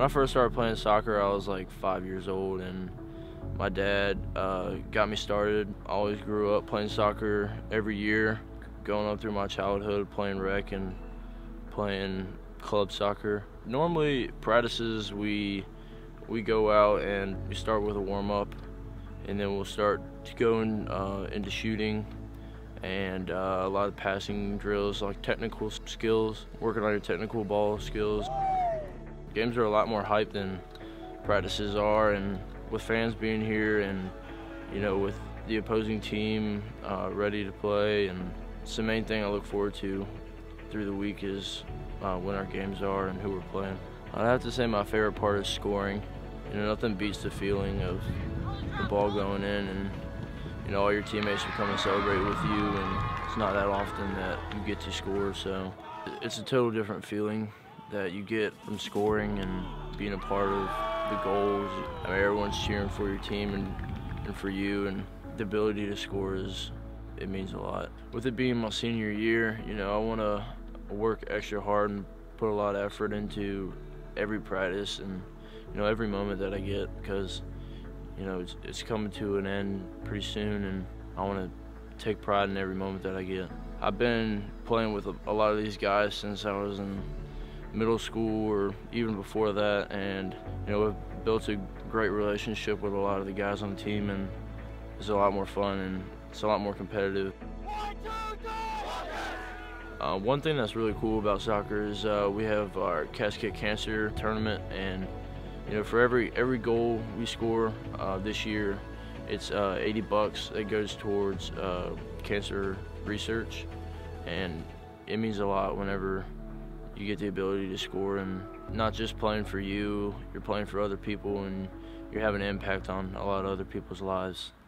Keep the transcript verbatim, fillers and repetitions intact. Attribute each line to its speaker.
Speaker 1: When I first started playing soccer, I was like five years old, and my dad uh, got me started. I always grew up playing soccer every year, going up through my childhood, playing rec and playing club soccer. Normally, practices, we we go out and we start with a warm-up, and then we'll start going uh, into shooting and uh, a lot of passing drills, like technical skills, working on your technical ball skills. Games are a lot more hype than practices are, and with fans being here and, you know, with the opposing team uh, ready to play, and it's the main thing I look forward to through the week is uh, when our games are and who we're playing. I'd have to say my favorite part is scoring. You know, nothing beats the feeling of the ball going in and, you know, all your teammates will come and celebrate with you, and it's not that often that you get to score, so it's a total different feeling that you get from scoring and being a part of the goals. I mean, everyone's cheering for your team and, and for you, and the ability to score is, it means a lot. With it being my senior year, you know, I want to work extra hard and put a lot of effort into every practice and, you know, every moment that I get, because, you know, it's, it's coming to an end pretty soon, and I want to take pride in every moment that I get. I've been playing with a, a lot of these guys since I was in middle school or even before that, and, you know, we've built a great relationship with a lot of the guys on the team, and it's a lot more fun and it's a lot more competitive. Uh, one thing that's really cool about soccer is uh, we have our Cascade Cancer tournament, and, you know, for every every goal we score uh, this year, it's uh, eighty bucks that goes towards uh, cancer research, and it means a lot whenever you get the ability to score, and not just playing for you, you're playing for other people, and you're having an impact on a lot of other people's lives.